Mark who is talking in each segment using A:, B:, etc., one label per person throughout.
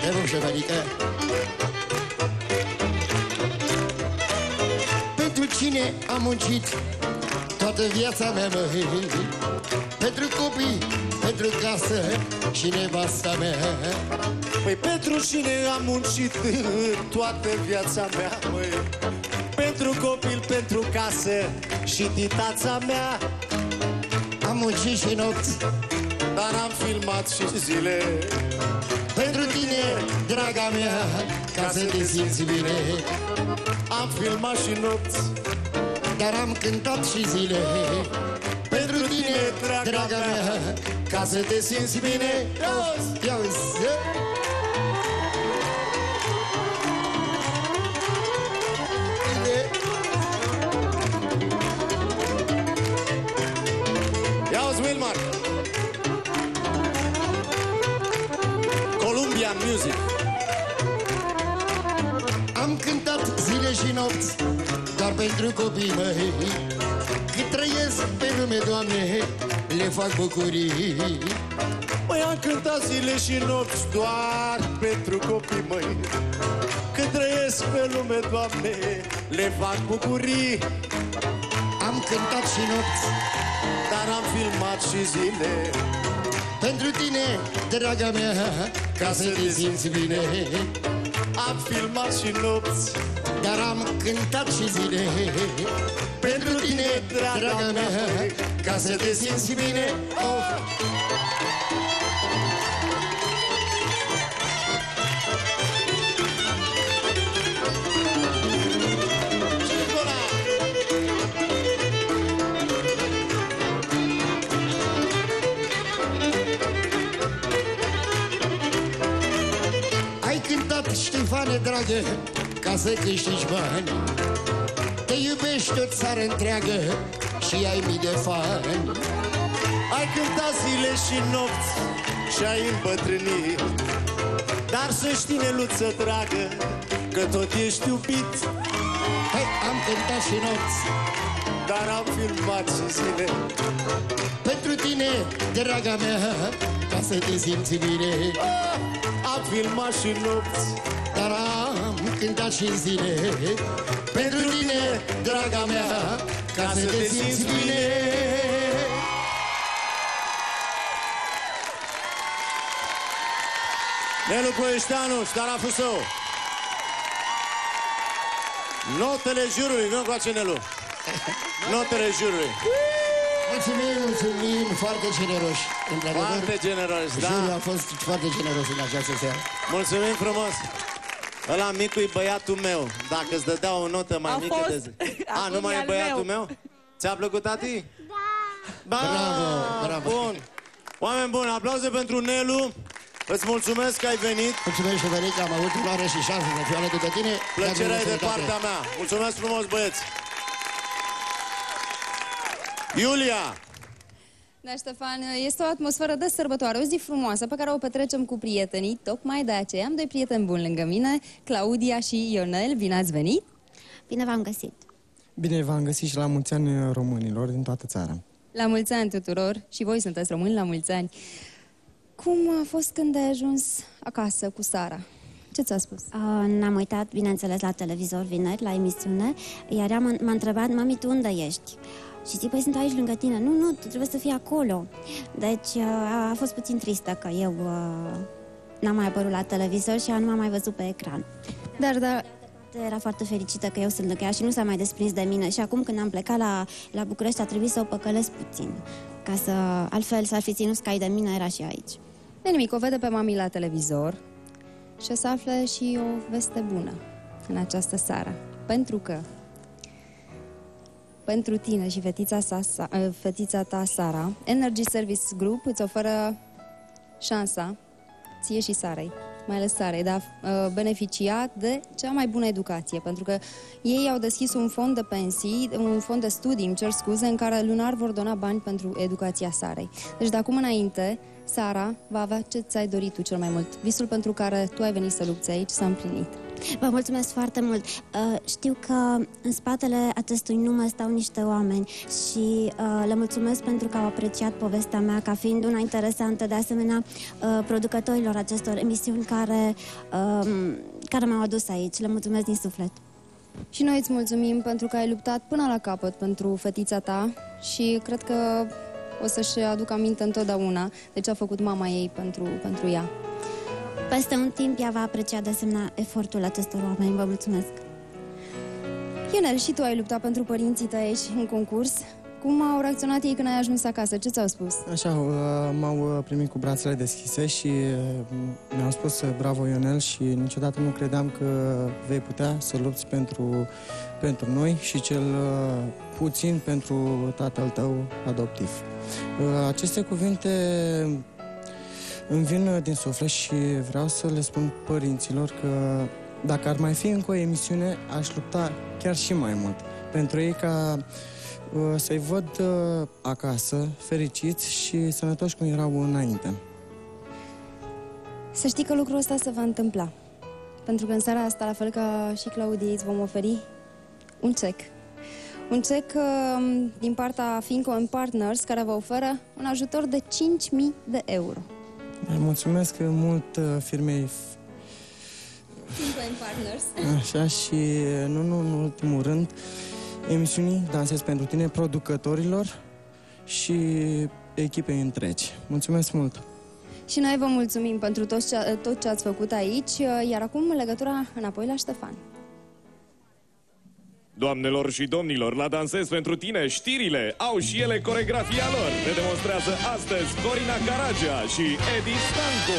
A: Te rog, șeferică. Pentru cine am muncit toată viața mea, măi? Pentru copii, pentru casă și nevasta mea.
B: Păi pentru cine am muncit toată viața mea, măi? Pentru copil, pentru casă și titața mea.
A: Am muncit și nopți,
B: dar am filmat și zile.
A: pentru tine, draga mea, ca să te simți bine.
B: Am filmat și nopți,
A: dar am cântat și zile. Pentru tine, draga mea, ca să te simți bine. Ia uzi,
B: ia-uzi, Wilmar. Columbia Music.
A: am cântat zile și nopți, doar pentru copii, măi. Cât trăiesc pe lume, Doamne, le fac bucurii.
B: Măi, am cântat zile și nopți doar pentru copii, măi. Cât trăiesc pe lume, Doamne, le fac bucurii.
A: Am cântat și nopți,
B: dar am filmat și zile.
A: pentru tine, draga mea, ca să te simți bine.
B: Am filmat și nopți,
A: dar am cântat și zile. Pentru tine, draga mea, ca să te simți bine. Ai cântat, Ștefane, dragă, ca să câștigi bani. Te iubești o țară întreagă și ai mii de fani.
B: ai cântat zile și nopți și ai îmbătrânit. Dar să știi, Neluță dragă, că tot ești iubit.
A: Hai, am cântat și nopți,
B: dar am filmat și zile.
A: pentru tine, draga mea, ca să te simți bine.
B: Am filmat și nopți,
A: dar am cântat și zile. Pentru tine, draga mea, ca să te simți bine.
B: Nelu Ploieșteanu, Stara Fusău. Notele jurului, nu încoace, Nelu. Notele jurului.
A: Mulțumim, mulțumim, foarte generoși.
B: Foarte generos, da.
A: Jurul a fost foarte generos în această seară.
B: Mulțumim frumos. Ăla micu-i băiatul meu. Dacă îți dădea o notă mai mică de zi. A, nu mai e băiatul meu? Ți-a plăcut, tati? Da.
A: Bravo, bravo.
B: Bun. Oameni buni, aplauze pentru Nelu. Îți mulțumesc că ai venit.
A: Mulțumesc, Ștefănică, am avut onoare și șansă să fiu alături de tine.
B: Plăcerea e de partea mea. Mulțumesc frumos, băieți. Iulia.
C: Da, Ștefan, este o atmosferă de sărbătoare, o zi frumoasă pe care o petrecem cu prietenii. Tocmai de aceea am doi prieteni buni lângă mine, Claudia și Ionel. Bine ați venit!
D: Bine v-am găsit!
E: Bine v-am găsit și la mulți ani românilor din toată țara.
C: La mulți ani tuturor, și voi sunteți români, la mulți ani. Cum a fost când ai ajuns acasă cu Sara? Ce ți-a spus?
D: N-am uitat, bineînțeles, la televizor vineri, la emisiune, iar ea m-a întrebat: mami, tu unde ești? Și zic: păi sunt aici lângă tine. Nu, tu trebuie să fii acolo. Deci a fost puțin tristă că eu n-am mai apărut la televizor și ea nu m-a mai văzut pe ecran.
C: Dar
D: era foarte fericită că eu sunt lângă ea și nu s-a mai desprins de mine. Și acum când am plecat la București a trebuit să o păcălesc puțin, ca să, altfel s-ar fi ținut scai de mine, era și aici.
C: De nimic, o vede pe mami la televizor și o să afle și o veste bună în această seară. Pentru că pentru tine și fetița ta, Sara, Energy Service Group îți oferă șansa, ție și Sarei, mai ales Sarei, de a beneficia de cea mai bună educație, pentru că ei au deschis un fond de pensii, un fond de studii, îmi cer scuze, în care lunar vor dona bani pentru educația Sarei. Deci de acum înainte, Sara va avea ce ți-ai dorit tu cel mai mult. Visul pentru care tu ai venit să lupți aici s-a împlinit.
D: Vă mulțumesc foarte mult. Știu că în spatele acestui nume stau niște oameni și le mulțumesc pentru că au apreciat povestea mea ca fiind una interesantă. De asemenea, producătorilor acestor emisiuni care m-au adus aici. Le mulțumesc din suflet.
C: Și noi îți mulțumim pentru că ai luptat până la capăt pentru fetița ta și cred că o să-și aducă aminte întotdeauna de ce a făcut mama ei pentru ea.
D: Peste un timp ea va aprecia de asemenea efortul acestor oameni. Vă mulțumesc.
C: Ionel, și tu ai luptat pentru părinții tăi aici în concurs. Cum au reacționat ei când ai ajuns acasă? Ce ți-au spus?
E: Așa, m-au primit cu brațele deschise și mi-au spus bravo Ionel și niciodată nu credeam că vei putea să lupți pentru noi și cel puțin pentru tatăl tău adoptiv. Aceste cuvinte îmi vin din suflet și vreau să le spun părinților că dacă ar mai fi încă o emisiune, aș lupta chiar și mai mult pentru ei ca să-i văd acasă, fericiți și sănătoși cum erau înainte.
C: Să știi că lucrul ăsta se va întâmpla. Pentru că în seara asta, la fel ca și Claudiei, îți vom oferi un cec. Un cec din partea Finco & Partners, care vă oferă un ajutor de 5.000 de euro.
E: Mulțumesc mult firmei
C: Finco & Partners.
E: Așa și, nu în ultimul rând, emisiunii Dansez pentru tine, producătorilor și echipei întregi. Mulțumesc mult!
C: Și noi vă mulțumim pentru tot ce ați făcut aici, iar acum legătura înapoi la Ștefan.
F: Doamnelor și domnilor, la Dansez pentru tine, știrile au și ele coregrafia lor. Ne demonstrează astăzi Corina Caragea și Edi Stancu.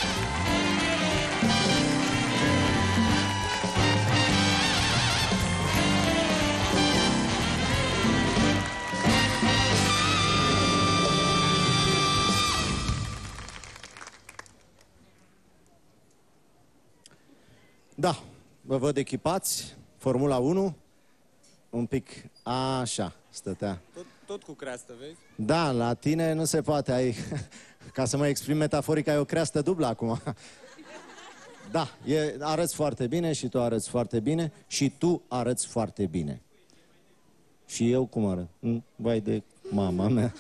B: Da, vă văd echipați, Formula 1, un pic așa stătea.
E: Tot cu creastă, vezi?
B: Da, la tine nu se poate, ai, ca să mă exprim metaforic, ai o creastă dublă acum. Da, arăți foarte bine și tu arăți foarte bine și tu arăți foarte bine. Și eu cum arăt? Vai de mama mea.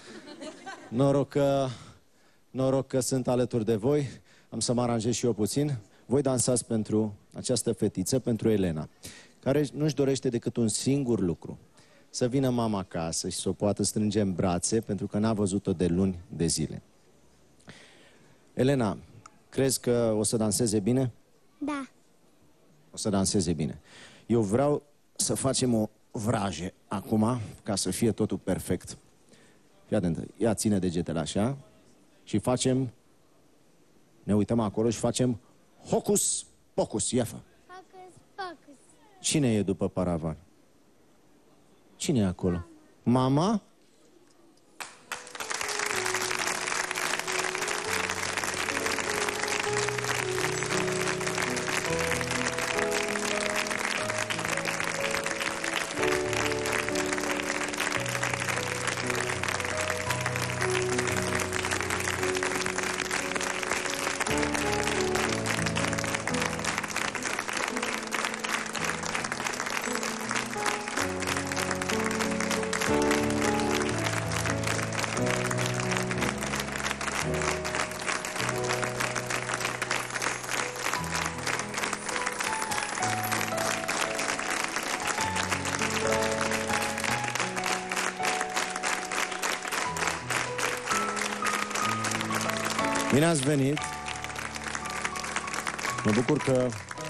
B: Noroc că sunt alături de voi, am să mă aranjez și eu puțin. Voi dansați pentru această fetiță, pentru Elena, care nu-și dorește decât un singur lucru. Să vină mama acasă și să o poată strânge în brațe, pentru că n-a văzut-o de luni de zile. Elena, crezi că o să danseze bine?
G: Da.
B: O să danseze bine. Eu vreau să facem o vraje acum, ca să fie totul perfect. Fii atentă, ia ține degetele așa și facem, ne uităm acolo și facem hocus pocus, ia fă.
G: Focus, focus.
B: Cine e după paravan? Cine e acolo? Mama? Bine ați venit! Mă bucur că...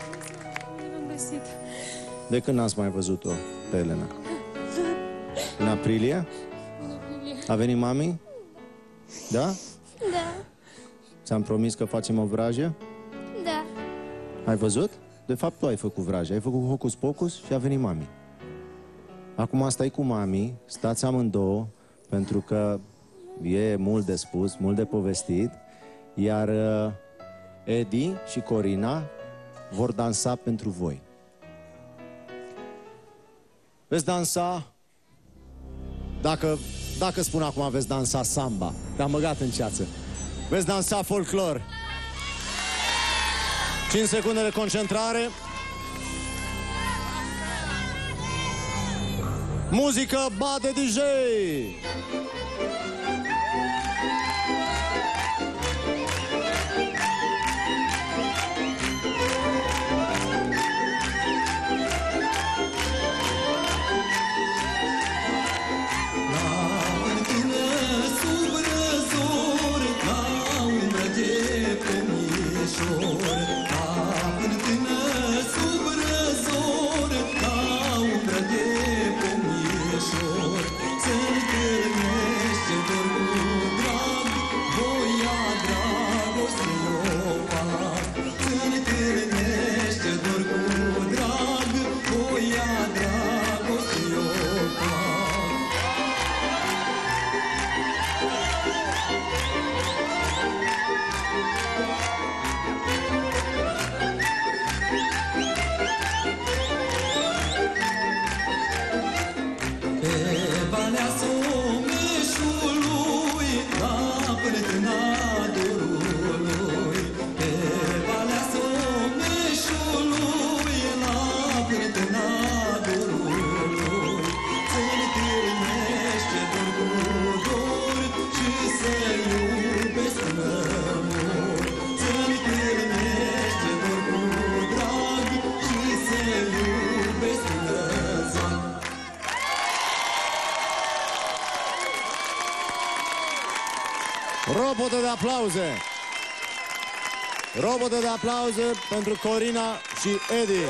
B: De când n-ați mai văzut-o pe Elena? În aprilie? A venit mami? Da?
G: Da,
B: Ți-am promis că facem o vrajă?
G: da.
B: Ai văzut? De fapt tu ai făcut vrajă, ai făcut hocus pocus și a venit mami. Acum stai cu mami, stați amândouă, pentru că e mult de spus, mult de povestit, iar Edi și Corina vor dansa pentru voi. Veți dansa, dacă spun acum veți dansa samba, te-am băgat în ceață. Veți dansa folclor. 5 secunde de concentrare. Muzică, bate DJ! Robotă de aplauze! Robotă de aplauze pentru Corina și Edi.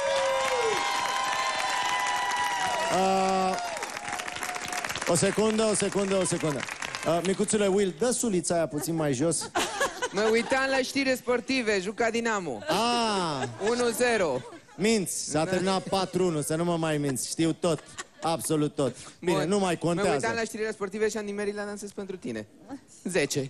B: O secundă. Micuțule Will, dă sulița aia puțin mai jos.
H: Mă uitam la știri sportive, juca Dinamo. 1-0.
B: Minți, s-a terminat 4-1, să nu mă mai minți, știu tot. Absolut tot. Bine, nu mai contează.
H: Mă uitam la știrile sportive și am nimerit la Dansez pentru tine. 10.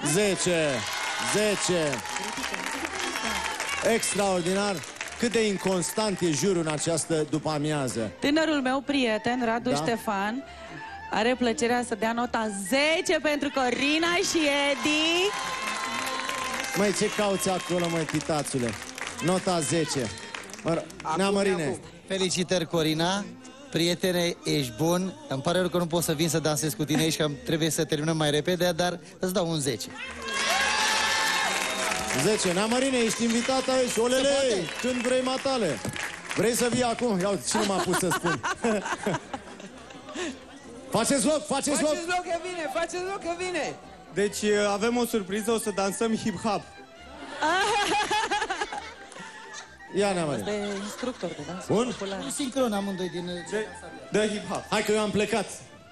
B: Extraordinar. Cât de inconstant e jurul în această după-amiază.
I: Tânărul meu prieten, Radu Ștefan, are plăcerea să dea nota 10 pentru Corina și Edi.
B: Măi, ce cauți acolo, măi, titațule? Nota 10. Neamărine.
J: Felicitări, Corina. Prietene, ești bun. Îmi pare rău că nu pot să vin să dansez cu tine aici, că trebuie să terminăm mai repede, dar îți dau un 10.
B: 10. Neamărine, ești invitat aici. Olele, când vrei matale. Vrei să vii acum? Ia uite, cine m-a pus să spun. Faceți loc, faceți loc.
H: Faceți loc că vine, faceți loc că vine.
E: Deci avem o surpriză, o să dansăm hip-hop.
B: Ia, Neamărine.
I: De instructor de dans.
B: Bun?
J: Sincron amândoi din...
E: De hip-hop.
B: Hai că eu am plecat.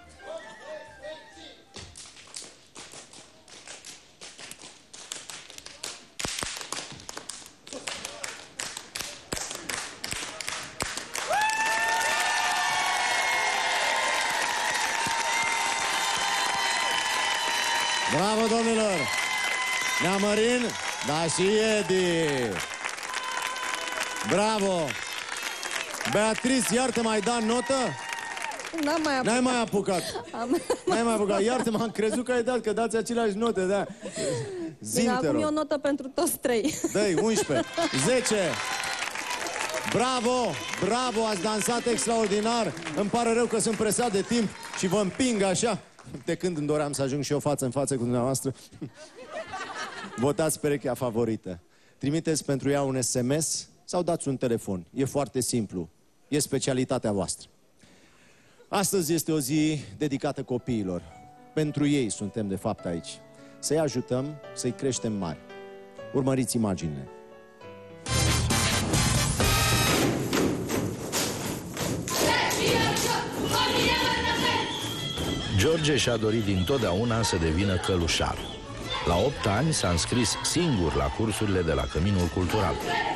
B: Bravo, domnilor! Neamărin, da și Edi! Bravo! Beatrice, iar te mai da notă?
C: N-am mai apucat.
B: N-ai mai apucat. N-ai mai apucat. Iar-te, m-am crezut că ai dat, că dați aceleași note, da.
C: Bine, acum e o notă pentru toți 3.
B: Dă-i, 11, 10. Bravo, bravo, ați dansat extraordinar. Îmi pare rău că sunt presat de timp și vă împing așa. De când îmi doream să ajung și eu față în față cu dumneavoastră. Votați perechea favorită. Trimiteți pentru ea un SMS sau dați un telefon. E foarte simplu. E specialitatea voastră. Astăzi este o zi dedicată copiilor. Pentru ei suntem de fapt aici. Să-i ajutăm, să-i creștem mari. Urmăriți imaginile.
K: George și-a dorit dintotdeauna să devină călușar. La 8 ani s-a înscris singur la cursurile de la Căminul Cultural.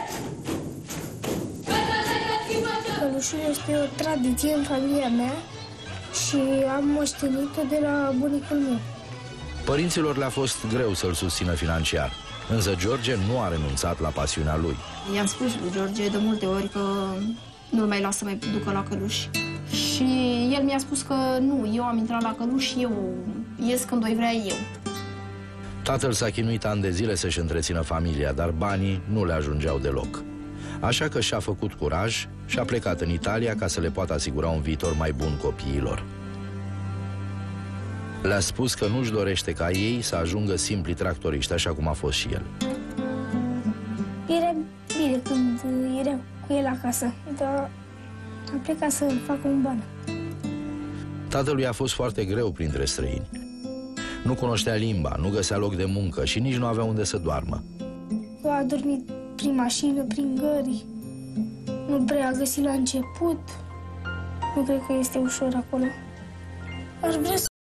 G: Călușul este o tradiție în familia mea și am moștenit-o de la bunicul meu.
K: Părinților le-a fost greu să-l susțină financiar, însă George nu a renunțat la pasiunea lui.
L: I-am spus lui George de multe ori că nu-l mai las să mai ducă la căluș. Și el mi-a spus că nu, eu am intrat la căluș și eu ies când o vrea eu.
K: Tatăl s-a chinuit ani de zile să-și întrețină familia, dar banii nu le ajungeau deloc. Așa că și-a făcut curaj și a plecat în Italia ca să le poată asigura un viitor mai bun copiilor. Le-a spus că nu-și dorește ca ei să ajungă simpli tractoriști, așa cum a fost și el.
G: Era bine când eram cu el acasă, dar am plecat să fac un ban.
K: Tatălui a fost foarte greu printre străini. Nu cunoștea limba, nu găsea loc de muncă și nici nu avea unde să doarmă.
G: A dormit prin mașină, prin gări. Nu prea a găsit la început. Nu cred că este ușor acolo. Aș vrea să